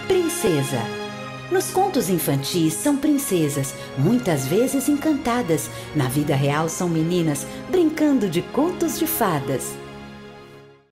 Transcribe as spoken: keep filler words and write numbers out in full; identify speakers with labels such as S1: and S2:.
S1: Princesa. Nos contos infantis são princesas, muitas vezes encantadas. Na vida real são meninas brincando de contos de fadas.